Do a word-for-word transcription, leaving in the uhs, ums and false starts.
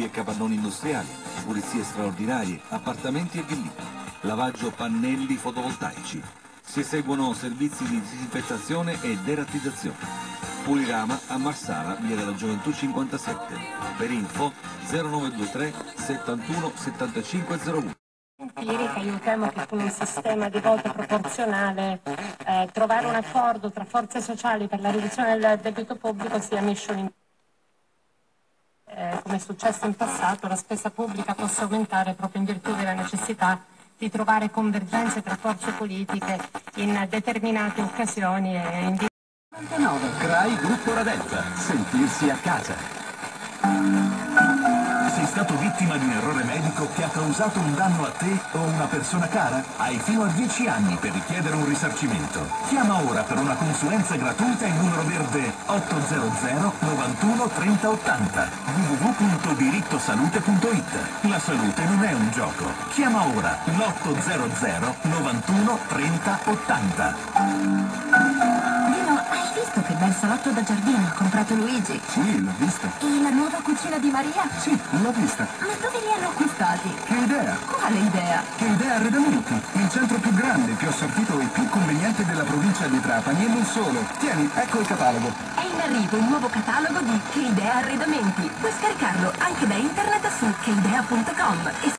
sportivi e capannoni industriali, pulizie straordinarie, appartamenti e villine, lavaggio pannelli fotovoltaici. Si eseguono servizi di disinfestazione e derattizzazione. Pulirama a Marsala, via della Gioventù cinquantasette. Per info zero nove due tre settantuno settantacinque zero uno. Ieri aiutiamo che con un sistema di voto proporzionale eh, trovare un accordo tra forze sociali per la riduzione del debito pubblico sia mission in... eh, come è successo in passato, la spesa pubblica possa aumentare proprio in virtù della necessità di trovare convergenze tra forze politiche in determinate occasioni e in novantanove. CRAI Gruppo Radenza. Sentirsi a casa. Sei stato vittima di un errore medico che ha causato un danno a te o una persona cara? Hai fino a dieci anni per richiedere un risarcimento. Chiama ora per una consulenza gratuita il numero verde ottocento novantuno trenta ottanta w w w punto dirittosalute punto it. La salute non è un gioco. Chiama ora l'ottocento novantuno trenta ottanta. Hai visto che bel salotto da giardino ha comprato Luigi? Sì, l'ho vista. E la nuova cucina di Maria? Sì, l'ho vista. Ma dove li hanno acquistati? Che idea? Quale idea? Che idea Arredamenti, il centro più grande, più assortito e più conveniente della provincia di Trapani e non solo. Tieni, ecco il catalogo. È in arrivo il nuovo catalogo di Che Idea Arredamenti. Puoi scaricarlo anche da internet su che idea punto com.